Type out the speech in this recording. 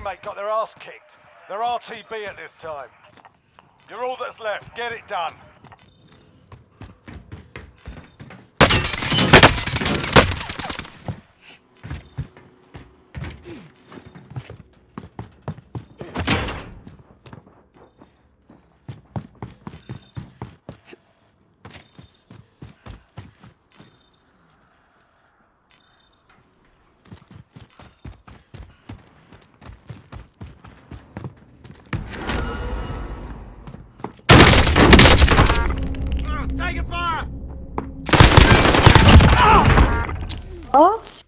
teammate got their ass kicked. They're RTB at this time. You're all that's left. Get it done. Arse?